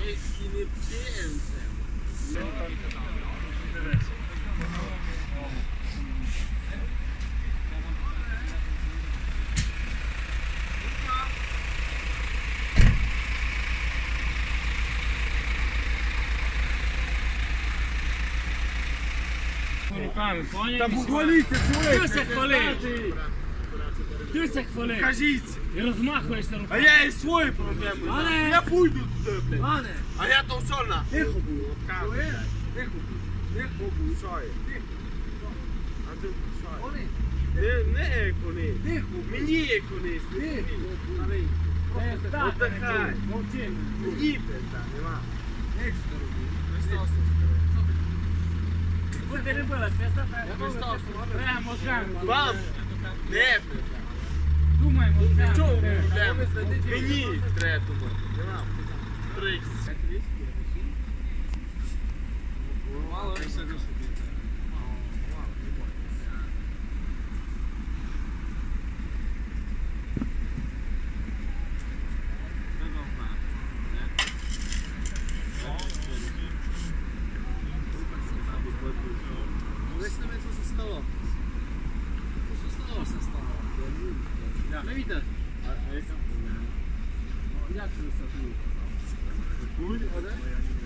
Руками, поняли? Та похваліться, чоловік! Ти се хвали! Ти се хвали! Кажіть! І розмахуєшся А руками. я і свої проблеми. Ане! Я пойду туди, блядь. Ане! А я то все на. Тихо був. Тихо був, що є? А ти що є? Вони. Не екони. Тихо. Мені екони. Отдихай. Мовчи. Мені пизда, нема. Ви не робили, Христос. прямо камеру. Вам не пизда. Думаємо, Чого це. проблема? Мені треба думати. Нема. Трикс. Мало все дуже. Виснове це за столом. Це за столом все стало. Не видно? Як це все? Куль, оде?